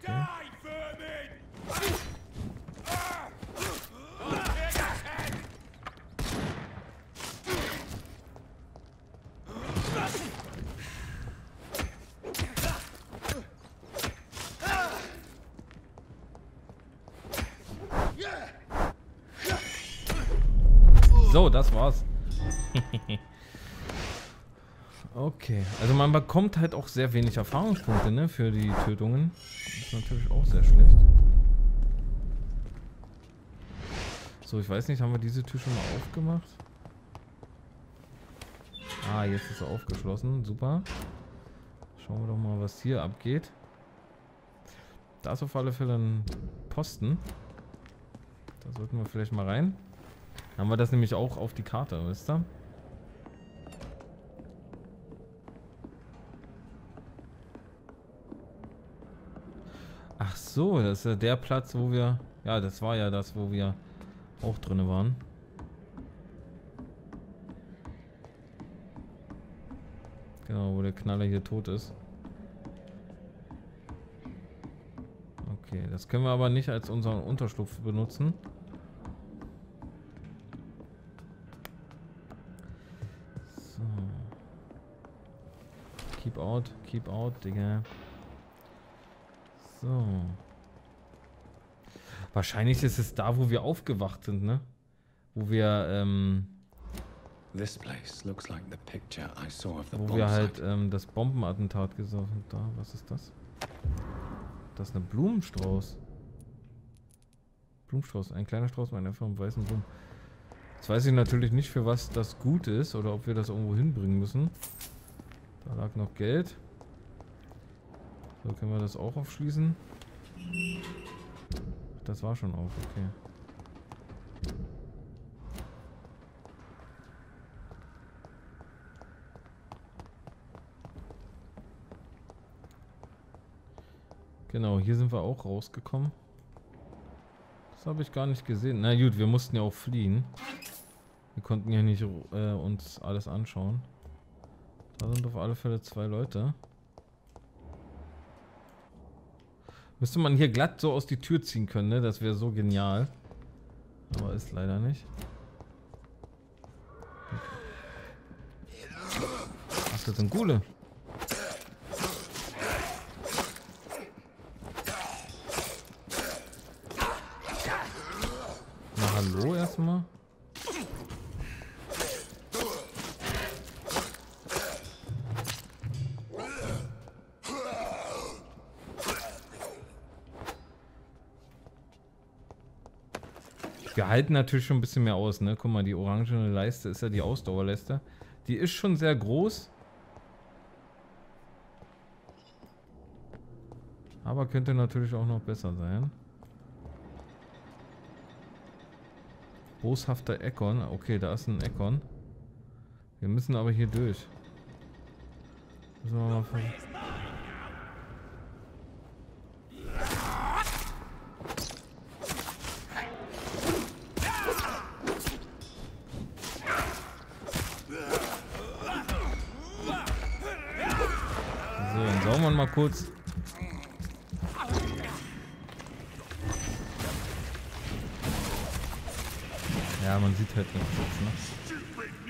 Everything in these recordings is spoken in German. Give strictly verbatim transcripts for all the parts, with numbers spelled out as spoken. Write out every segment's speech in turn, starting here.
Okay. So, das war's. Okay, also man bekommt halt auch sehr wenig Erfahrungspunkte, ne, für die Tötungen. Das ist natürlich auch sehr schlecht. So, ich weiß nicht, haben wir diese Tür schon mal aufgemacht? Ah, jetzt ist er aufgeschlossen. Super. Schauen wir doch mal, was hier abgeht. Da ist auf alle Fälle ein Posten. Da sollten wir vielleicht mal rein. Haben wir das nämlich auch auf die Karte, wisst ihr? Ach so, das ist ja der Platz, wo wir... Ja, das war ja das, wo wir auch drin waren. Genau, wo der Knaller hier tot ist. Okay, das können wir aber nicht als unseren Unterschlupf benutzen. So. Keep out, keep out, Digga. So. Wahrscheinlich ist es da, wo wir aufgewacht sind, ne? Wo wir, ähm... This place looks like the picture I saw of the wo bomb wir halt site. ähm, das Bombenattentat gesucht haben. Da, was ist das? Das ist ein Blumenstrauß. Blumenstrauß, ein kleiner Strauß mit einer von weißen Blumen. Jetzt weiß ich natürlich nicht, für was das gut ist oder ob wir das irgendwo hinbringen müssen. Da lag noch Geld. So, können wir das auch aufschließen? Das war schon auf, okay. Genau, hier sind wir auch rausgekommen. Das habe ich gar nicht gesehen. Na gut, wir mussten ja auch fliehen. Wir konnten ja nicht äh, uns alles anschauen. Da sind auf alle Fälle zwei Leute. Müsste man hier glatt so aus die Tür ziehen können, ne? Das wäre so genial. Aber ist leider nicht. Ach, das sind Ghule. Na, hallo erstmal. Wir halten natürlich schon ein bisschen mehr aus, ne? Guck mal, die orangene Leiste ist ja die Ausdauerleiste. Die ist schon sehr groß. Aber könnte natürlich auch noch besser sein. Boshafter Eckon. Okay, da ist ein Eckon. Wir müssen aber hier durch. Müssen wir mal versuchen. So, dann saugen wir mal kurz. Ja, man sieht halt nichts jetzt, ne?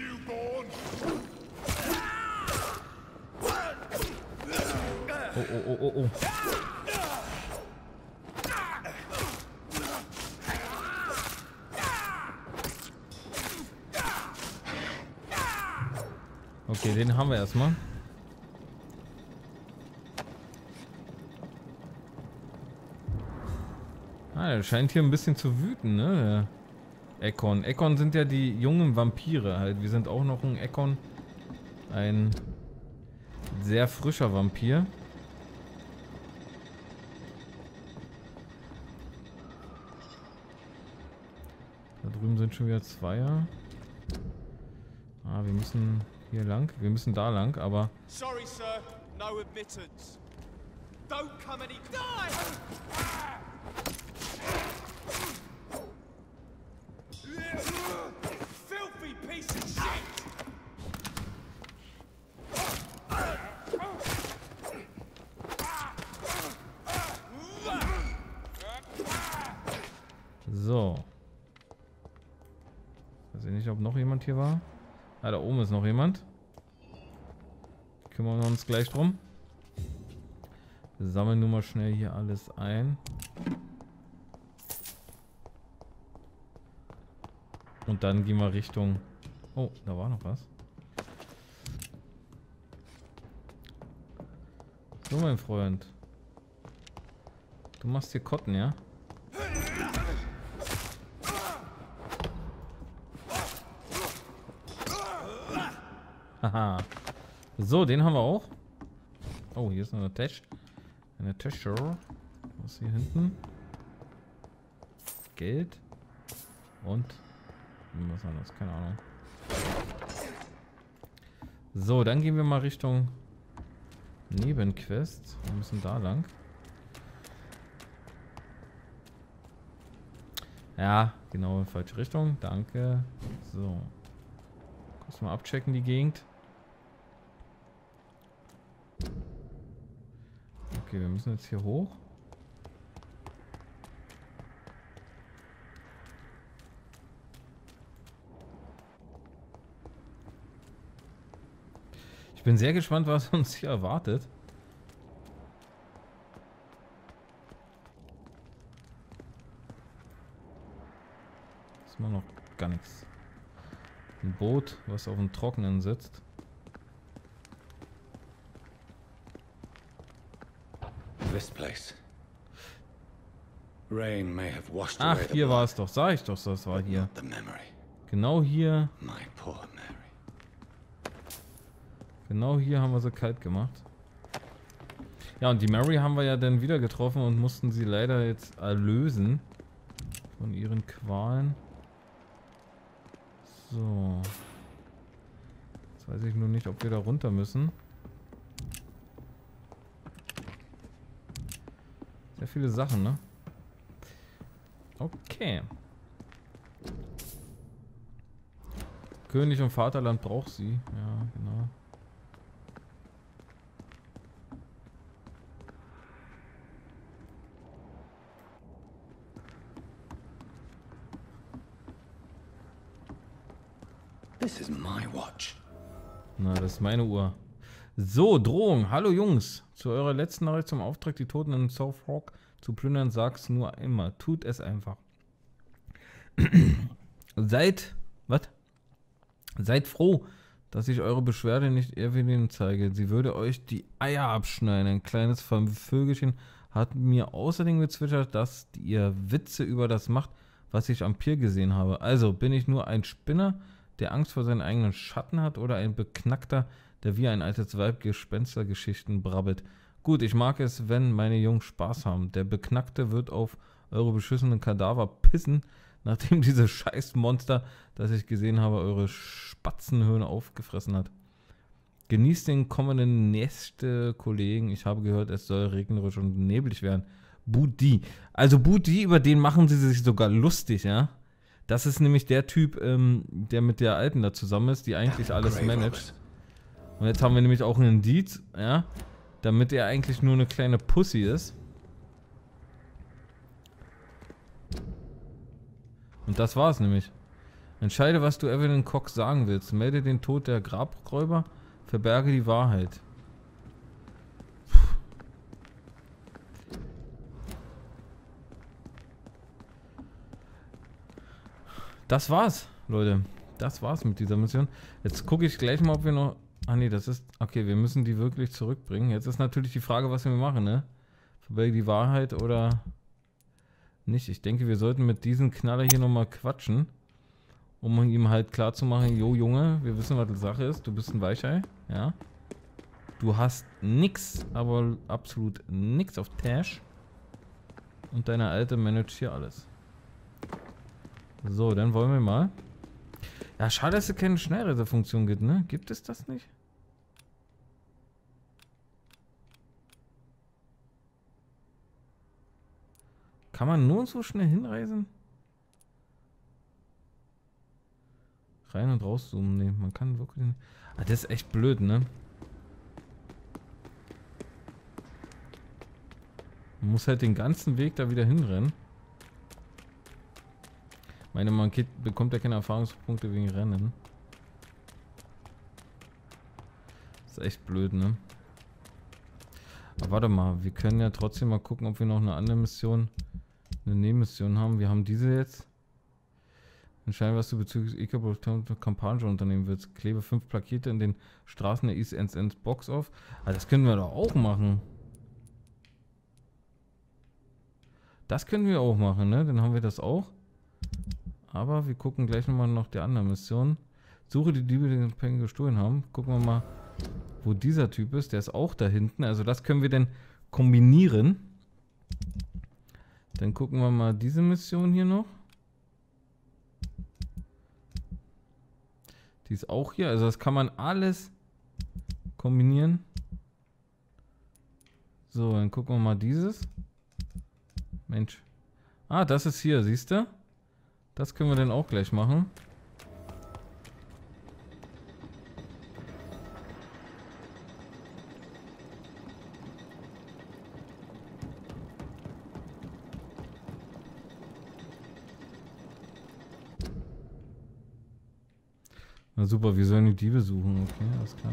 Oh, oh, oh, oh, oh. Okay, den haben wir erstmal. Ah, der scheint hier ein bisschen zu wüten, ne? Der Eckon. Eckon sind ja die jungen Vampire halt. Wir sind auch noch ein Eckon. Ein sehr frischer Vampir. Da drüben sind schon wieder Zweier. Ah, wir müssen hier lang. Wir müssen da lang, aber... Sorry, sir. No admittance. Don't come any... Die! Filthy piece of shit! So. Weiß ich nicht, ob noch jemand hier war. Ah, da oben ist noch jemand. Kümmern wir uns gleich drum. Wir sammeln nur mal schnell hier alles ein. Und dann gehen wir Richtung... Oh, da war noch was. So, mein Freund. Du machst hier Kotten, ja? Haha. So, den haben wir auch. Oh, hier ist noch eine Tasche. Eine Tasche. Was ist hier hinten? Geld. Und was anderes, keine Ahnung. So, dann gehen wir mal Richtung Nebenquest. Wir müssen da lang. Ja, genau, in falsche Richtung. Danke. So. Kurz mal abchecken die Gegend. Okay, wir müssen jetzt hier hoch. Ich bin sehr gespannt, was uns hier erwartet. Ist immer noch gar nichts. Ein Boot, was auf dem Trockenen sitzt. This place. Rain may have washed Ach, away the hier war blood, es doch. Sag ich doch, das war but hier. not the memory. Genau hier. My poor Mary. Genau hier haben wir sie kalt gemacht. Ja, und die Mary haben wir ja dann wieder getroffen und mussten sie leider jetzt erlösen von ihren Qualen. So. Jetzt weiß ich nur nicht, ob wir da runter müssen. Sehr viele Sachen, ne? Okay. König und Vaterland braucht sie. Ja, genau. This is my watch. Na, das ist meine Uhr. So, Drohung. Hallo Jungs. Zu eurer letzten Nachricht zum Auftrag, die Toten in South Rock zu plündern, sag's nur immer. Tut es einfach. Seid, was? Seid froh, dass ich eure Beschwerde nicht Evelyn zeige. Sie würde euch die Eier abschneiden. Ein kleines Vögelchen hat mir außerdem gezwitschert, dass ihr Witze über das macht, was ich am Pier gesehen habe. Also, bin ich nur ein Spinner, der Angst vor seinen eigenen Schatten hat, oder ein Beknackter, der wie ein altes Weib Gespenstergeschichten brabbelt? Gut, ich mag es, wenn meine Jungs Spaß haben. Der Beknackte wird auf eure beschissenen Kadaver pissen, nachdem dieses Scheißmonster, das ich gesehen habe, eure Spatzenhöhlen aufgefressen hat. Genießt den kommenden Nächte, Kollegen. Ich habe gehört, es soll regnerisch und neblig werden. Budi. Also Budi, über den machen sie sich sogar lustig, ja? Das ist nämlich der Typ, ähm, der mit der Alten da zusammen ist, die eigentlich alles managt. Und jetzt haben wir nämlich auch einen Indiz, ja? Damit er eigentlich nur eine kleine Pussy ist. Und das war's nämlich. Entscheide, was du Evelyn Cox sagen willst. Melde den Tod der Grabräuber. Verberge die Wahrheit. Puh. Das war's, Leute. Das war's mit dieser Mission. Jetzt gucke ich gleich mal, ob wir noch... Ah nee, das ist... Okay, wir müssen die wirklich zurückbringen. Jetzt ist natürlich die Frage, was wir machen, ne? Verberge die Wahrheit oder... nicht. Ich denke, wir sollten mit diesem Knaller hier nochmal quatschen. Um ihm halt klar zu machen, jo Junge, wir wissen, was die Sache ist. Du bist ein Weichei, ja. Du hast nix, aber absolut nix auf Tash. Und deine Alte managt hier alles. So, dann wollen wir mal. Ja, schade, dass es keine Schnellreisefunktion gibt, ne? Gibt es das nicht? Kann man nur so schnell hinreisen? Rein und raus zoomen. Nee, man kann wirklich nicht. Ah, das ist echt blöd, ne? Man muss halt den ganzen Weg da wieder hinrennen. meine, man geht, bekommt ja keine Erfahrungspunkte wegen Rennen. Ist echt blöd, ne? Aber warte mal, wir können ja trotzdem mal gucken, ob wir noch eine andere Mission, eine Nebenmission haben. Wir haben diese jetzt. Entscheiden, was du bezüglich E-Kampagne unternehmen willst. Klebe fünf Plakette in den Straßen der East End Ends Box auf. Ah, das können wir doch auch machen. Das können wir auch machen, ne? Dann haben wir das auch. Aber wir gucken gleich nochmal nach der anderen Mission. Suche die Diebe, die den Pen gestohlen haben. Gucken wir mal, wo dieser Typ ist. Der ist auch da hinten. Also das können wir dann kombinieren. Dann gucken wir mal diese Mission hier noch. Die ist auch hier. Also das kann man alles kombinieren. So, dann gucken wir mal dieses. Mensch. Ah, das ist hier, siehst du? Das können wir dann auch gleich machen. Na super, wir sollen die Diebe suchen. Okay, alles klar.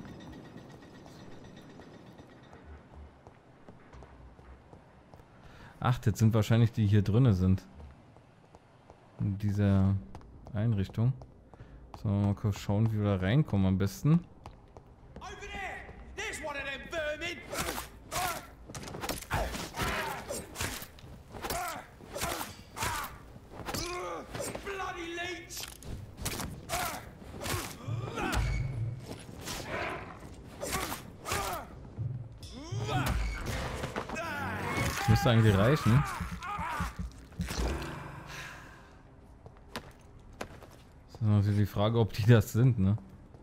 Ach, das sind wahrscheinlich die hier drinne sind. In dieser Einrichtung. So, mal kurz schauen, wie wir da reinkommen am besten. Over there! There's one of them vermin! Bloody leech! Müsste eigentlich reichen. Das ist natürlich die Frage, ob die das sind, ne?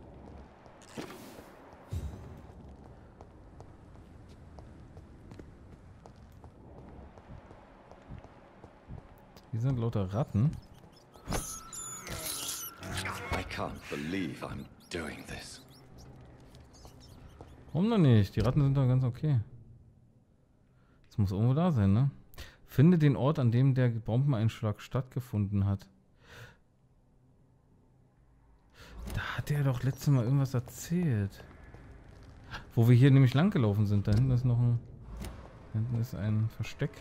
Hier sind lauter Ratten. I can't believe I'm doing this. Warum noch nicht? Die Ratten sind doch ganz okay. Das muss irgendwo da sein, ne? Finde den Ort, an dem der Bombeneinschlag stattgefunden hat. Da hat er doch letztes Mal irgendwas erzählt. Wo wir hier nämlich lang gelaufen sind. Da hinten ist noch ein... Da hinten ist ein Versteck.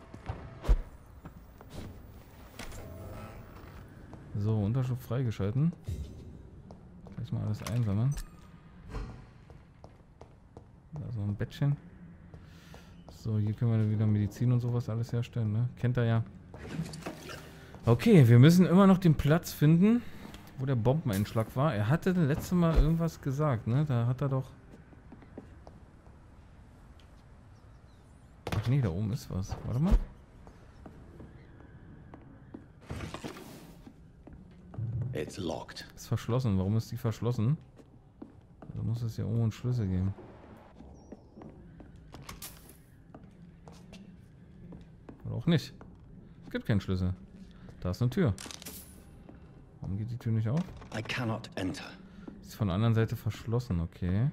So, Unterschlupf freigeschalten. Gleich mal alles einsammeln. Da so ein Bettchen. So, hier können wir dann wieder Medizin und sowas alles herstellen, ne? Kennt er ja. Okay, wir müssen immer noch den Platz finden, wo der Bombeneinschlag war. Er hatte das letzte Mal irgendwas gesagt, ne? Da hat er doch... Ach nee, da oben ist was. Warte mal. It's locked. Ist verschlossen. Warum ist die verschlossen? Da muss es ja irgendwo einen Schlüssel geben. Oder auch nicht. Es gibt keinen Schlüssel. Da ist eine Tür. Warum geht die Tür nicht auf? I cannot enter. Ist von der anderen Seite verschlossen, okay.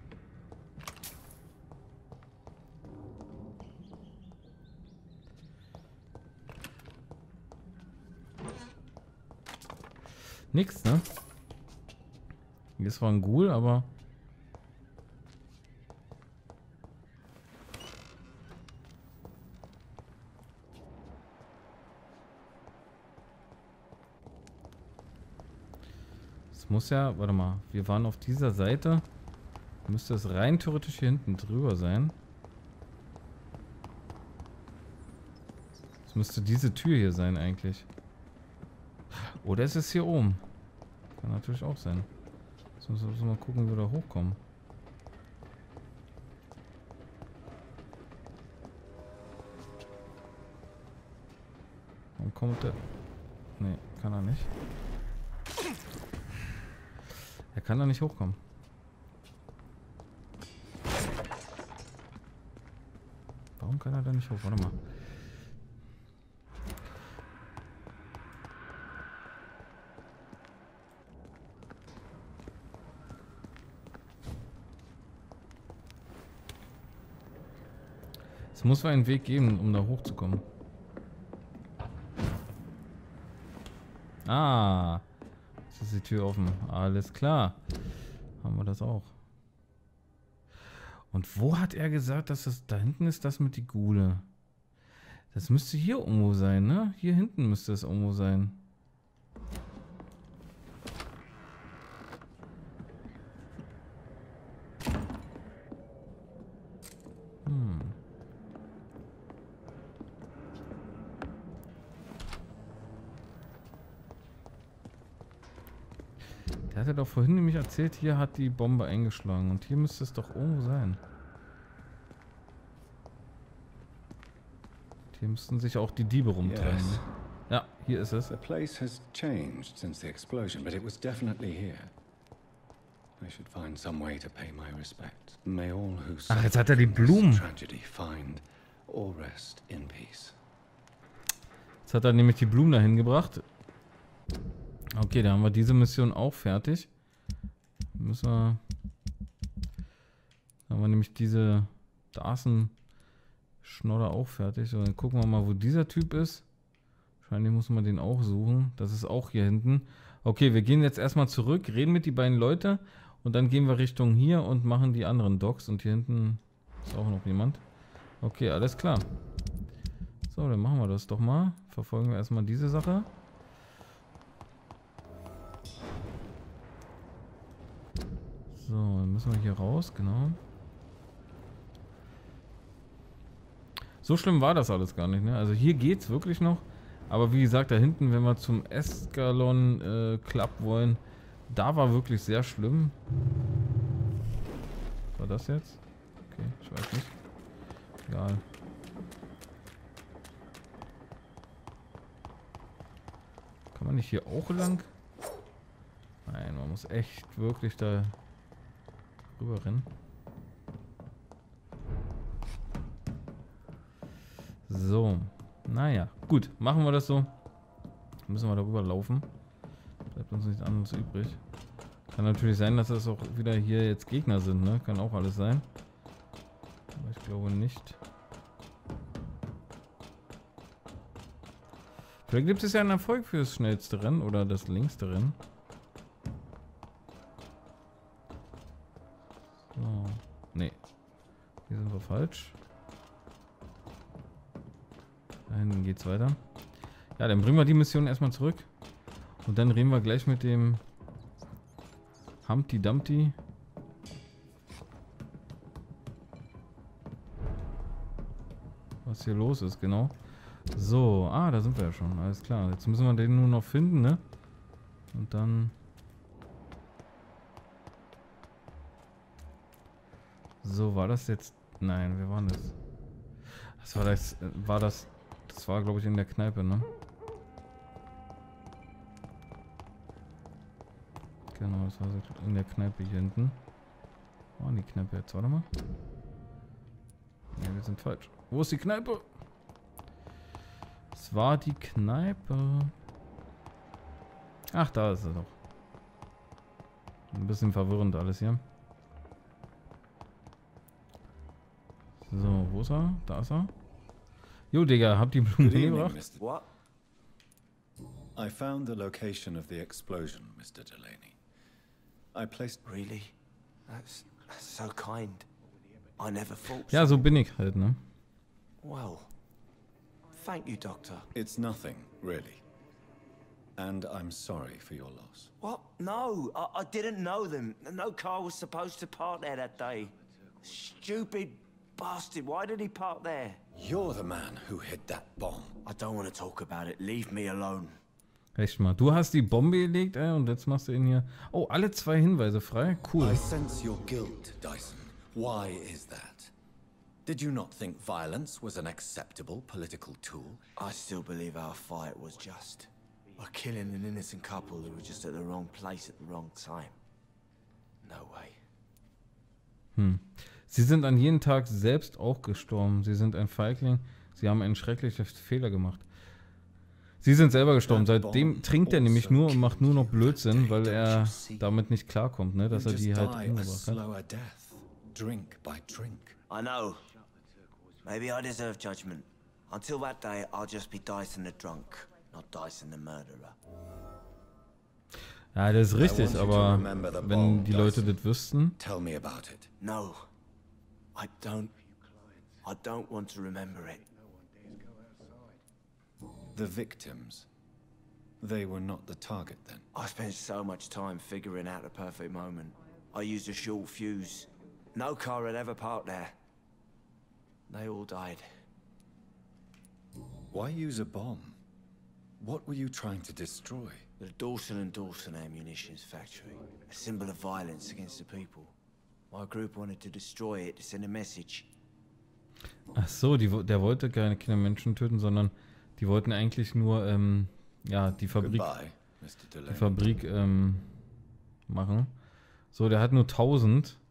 Nix, ne? Hier ist zwar ein Ghoul, aber... Es muss ja... Warte mal. Wir waren auf dieser Seite. Müsste es rein theoretisch hier hinten drüber sein. Es müsste diese Tür hier sein eigentlich. Oder ist es hier oben? Kann natürlich auch sein. Jetzt müssen wir mal gucken, wie wir da hochkommen. Warum kommt der... Ne, kann er nicht. Er kann da nicht hochkommen. Warum kann er da nicht hoch? Warte mal. Es muss einen Weg geben, um da hochzukommen. Ah, jetzt ist die Tür offen. Alles klar. Haben wir das auch. Und wo hat er gesagt, dass das... Da hinten ist das mit die Gule. Das müsste hier irgendwo sein, ne? Hier hinten müsste es irgendwo sein. Hm. Der hatte doch vorhin nämlich erzählt, hier hat die Bombe eingeschlagen. Und hier müsste es doch irgendwo sein. Hier müssten sich auch die Diebe rumtreiben. Yes. Ja, hier ist es. The place has changed since the explosion, but it was definitely here. I should find some way to pay my respect. May all who Ach, jetzt suffered hat er die from this Blumen. tragedy find or rest in peace. Jetzt hat er nämlich die Blumen dahin gebracht. Okay, da haben wir diese Mission auch fertig. Müssen wir... Da haben wir nämlich diese Darsen-Schnodder auch fertig. So, dann gucken wir mal, wo dieser Typ ist. Wahrscheinlich muss man den auch suchen. Das ist auch hier hinten. Okay, wir gehen jetzt erstmal zurück, reden mit die beiden Leute und dann gehen wir Richtung hier und machen die anderen Docks. Und hier hinten ist auch noch jemand. Okay, alles klar. So, dann machen wir das doch mal. Verfolgen wir erstmal diese Sache. So, dann müssen wir hier raus, genau. So schlimm war das alles gar nicht, ne? Also hier geht's wirklich noch. Aber wie gesagt, da hinten, wenn wir zum Escalon äh, Club wollen, da war wirklich sehr schlimm. Was war das jetzt? Okay, ich weiß nicht. Egal. Kann man nicht hier auch lang? Nein, man muss echt wirklich da rüber rennen. So. Naja, gut. Machen wir das so. Müssen wir darüber laufen. Bleibt uns nichts anderes übrig. Kann natürlich sein, dass das auch wieder hier jetzt Gegner sind, ne? Kann auch alles sein. Aber ich glaube nicht. Vielleicht gibt es ja einen Erfolg für das schnellste Rennen oder das längste Rennen. So. Nee. Hier sind wir falsch. Da hinten geht's weiter. Ja, dann bringen wir die Mission erstmal zurück. Und dann reden wir gleich mit dem Humpty Dumpty. Was hier los ist, genau. So, ah, da sind wir ja schon. Alles klar. Jetzt müssen wir den nur noch finden, ne? Und dann... So, war das jetzt... Nein, wer war das? Das war das... War das... Das war, glaube ich, in der Kneipe, ne? Genau, das war in der Kneipe hier hinten. Oh, die Kneipe jetzt. Warte mal. Ne, wir sind falsch. Wo ist die Kneipe? Es war die Kneipe. Ach, da ist er doch. Ein bisschen verwirrend alles hier. So, wo ist er? Da ist er. Jo, Digga, hab die Blumen gebracht. What? I found the location of the explosion, Mister Delaney. I placed... Really? That's, that's so kind. I never thought Ja, so. so bin ich halt, ne? Well, thank you, Doctor. It's nothing, really. And I'm sorry for your loss. What? No, I, I didn't know them. No car was supposed to park there that day. Stupid bastard. Why did he park there? You're the man who hid that bomb. I don't want to talk about it. Leave me alone. Echt mal. Du hast die Bombe gelegt, ey, und jetzt machst du ihn hier... Oh, alle zwei Hinweise frei. Cool. I sense your guilt, Dyson. Why is that? Did you not think violence was an acceptable political tool? I still believe our fight was just. By killing an innocent couple who were just at the wrong place at the wrong time. No way. Hm. Sie sind an jedem Tag selbst auch gestorben. Sie sind ein Feigling. Sie haben einen schrecklichen Fehler gemacht. Sie sind selber gestorben. Seitdem trinkt er nämlich nur und macht nur noch Blödsinn, weil er damit nicht klarkommt, ne, dass er die halt umgebracht hat. Drink by drink. I know. Maybe I deserve judgment. Until that day, I'll just be Dyson the drunk, not Dyson the murderer. Ja, das ist I richtig, want you to aber remember the wenn bomb, die Leute Dyson. das wüssten... Tell me about it. No. I don't... I don't want to remember it. The victims. They were not the target then. I spent so much time figuring out the perfect moment. I used a short fuse. No car had ever parked there. They all died. Why use a bomb? What were you trying to destroy? The Dawson and Dawson ammunitions factory. A symbol of violence against the people. My group wanted to destroy it to send a message. Ach so, die, wo- der wollte keine Kindermenschen töten, sondern die wollten eigentlich nur, ähm, ja, die Fabrik, Goodbye, Mister die Delaney. Fabrik, ähm, machen. So, der hat nur tausend.